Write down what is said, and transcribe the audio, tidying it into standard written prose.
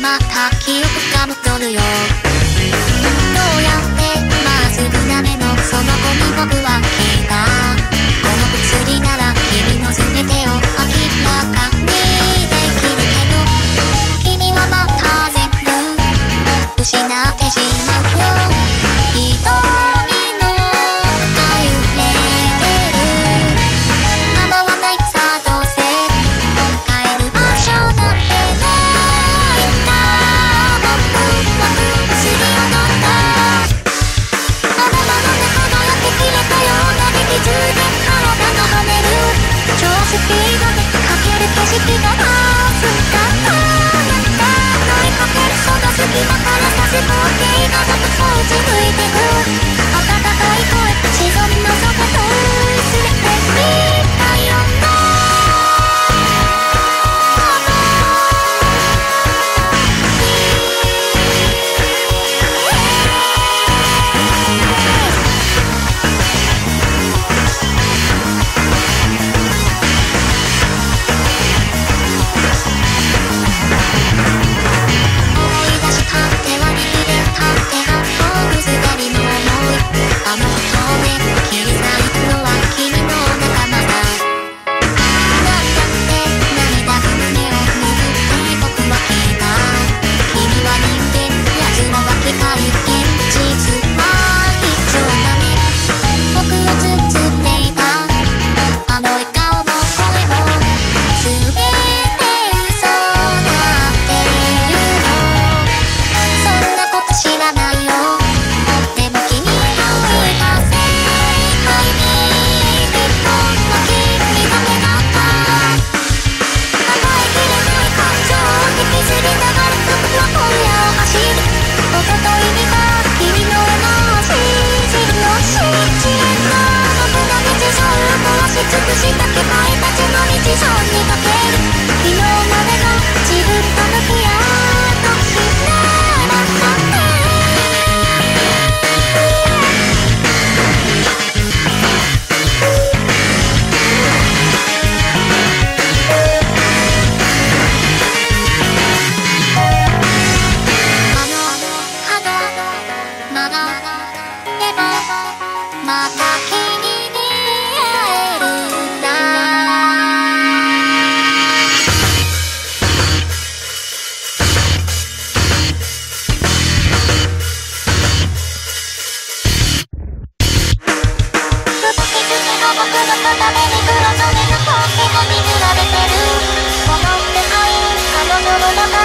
また記憶が戻るよ。どうやってまっすぐな目のその子に僕は聞いた。この薬なら君の全てを明らかにできるけど、君はまた全部失ってしまうよ。瞳の中揺れてる。構わないさどうせ帰る場所なんてないんだ。僕は薬を飲んだ。頭の中が焼け切れたような激痛で体が跳ねる。超スピードで駆ける景色が熱かったなんだ。追いかけるその隙間から差し込んでいた僕を打ち抜いてく。温かい声沈みの底と薄れてみたよな。また君に会えるんだ。動き続けの僕のために黒染めのポンテが見られてる。この世界、彼女の中